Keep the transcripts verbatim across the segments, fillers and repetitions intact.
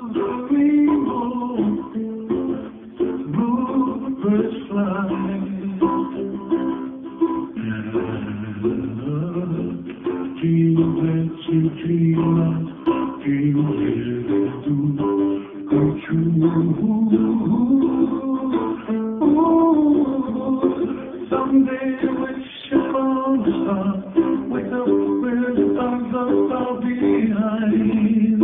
the rainbow, bluebirds fly, and dreams that you dream of, dreams that do come true. Someday wish upon a star, wake up with the stars are far behind.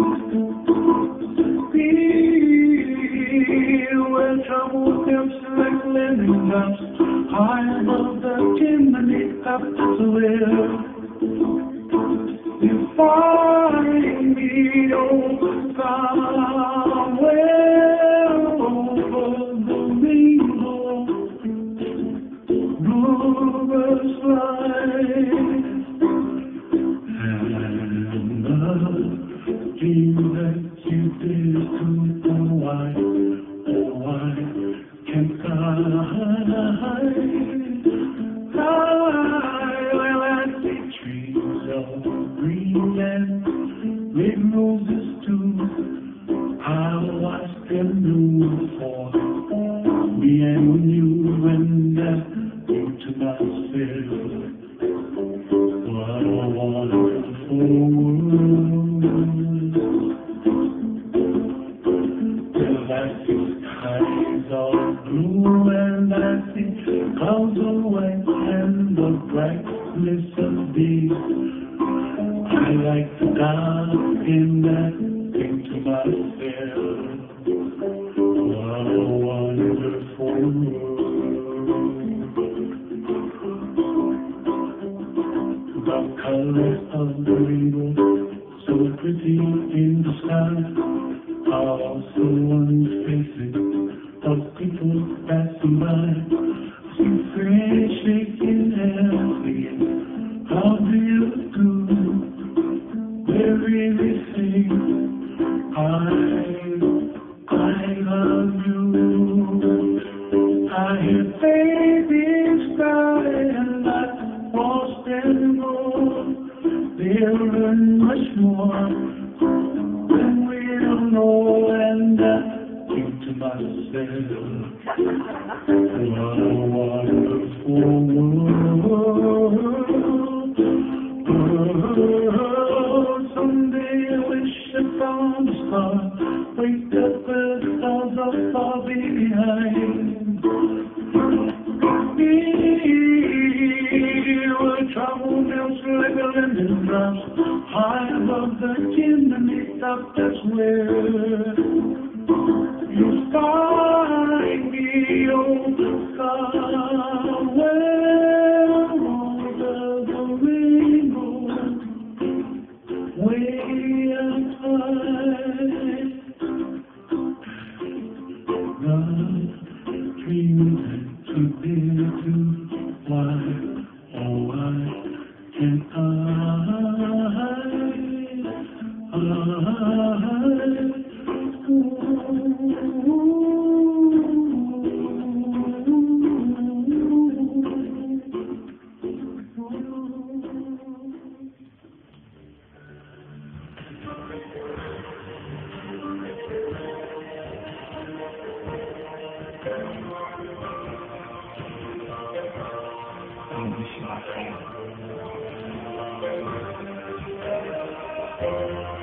Feel where trouble comes like lemon drops, high above the chimney top, that's where you find me, oh, somewhere over the rainbow. Bluebirds fly, and the dream that you did to the why, oh why can't I hide? Well, I see trees of green and red roses too. I watched them bloom for me and you, and I think to myself, what a wonderful world. Well, I see skies of blue, and I see clouds of white, and the brightness of day. I like the dark, and I think to myself, what a wonderful world. The colors of the rainbow, so pretty in the sky, are also on the faces of people passing by. See friends shaking hands, saying, how do you do? They're really saying, I, I love you. I hear babies cry, and I watch them grow. They'll learn much more than we'll know, and I think to myself, what a wonderful world. Someday I wish upon a star, wake up where the stars are far behind. Here where trouble melts like a lemon drops, high above the chimney top, that's where you find me, oh, somewhere over the rainbow, way up high. The dream that you did to why, oh why can't I hide? I miss you, my friend.